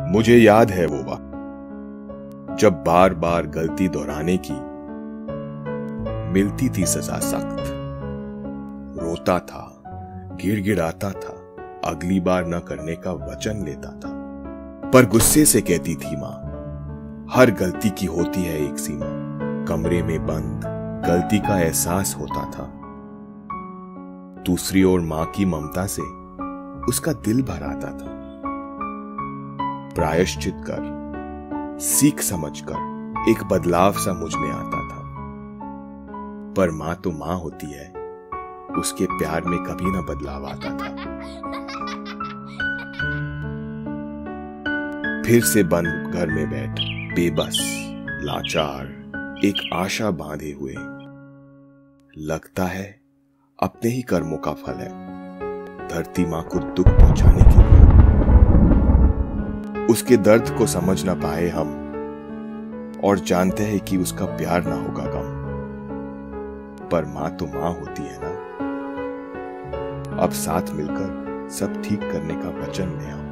मुझे याद है वो वक्त जब बार बार गलती दोहराने की मिलती थी सजा सख्त। रोता था, गिड़गिड़ाता था, अगली बार न करने का वचन लेता था। पर गुस्से से कहती थी मां, हर गलती की होती है एक सीमा। कमरे में बंद गलती का एहसास होता था। दूसरी ओर मां की ममता से उसका दिल भर आता था। प्रायश्चित कर, सीख समझकर एक बदलाव सा मुझ में आता था। पर मां तो मां होती है, उसके प्यार में कभी ना बदलाव आता था। फिर से बंद घर में बैठ, बेबस, लाचार, एक आशा बांधे हुए, लगता है अपने ही कर्मों का फल है धरती मां को दुख पहुंचाने के लिए। उसके दर्द को समझ ना पाए हम, और जानते हैं कि उसका प्यार ना होगा कम। पर मां तो मां होती है ना। अब साथ मिलकर सब ठीक करने का वचन लें हम।